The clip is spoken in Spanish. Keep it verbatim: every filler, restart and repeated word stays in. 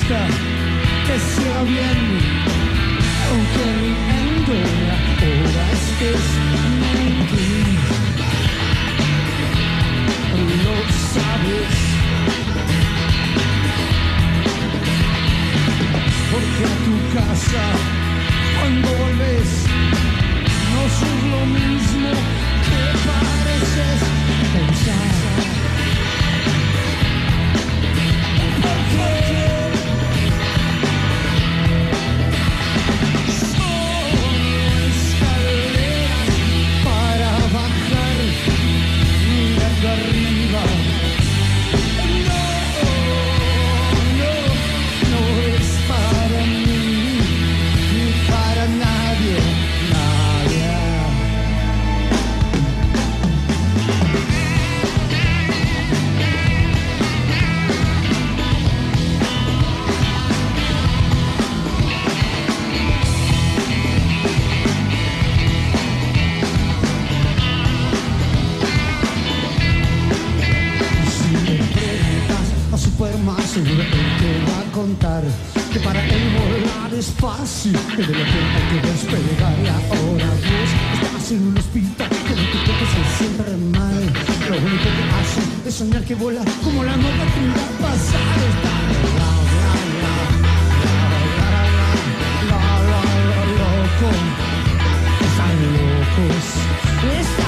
basta que sea bien, aunque riendo ahora estés aquí. Lo sabes, porque a tu casa cuando volves no sos lo mismo que pareces pensar. ¿Por qué? Son escaleras para bajar mirando arriba. No, no, no es para mí ni para nadie, nadie. Si le preguntas a Superman, seguro él te va a contar que para él volar es fácil, que de repente hay que despegar y ahora vos estás en un hospital que lo que te hace siempre mal. Lo único que hace es soñar que vuela como la nota que va a pasar. Está la, la, la, la, la, la, la, la, loco. Están locos. Están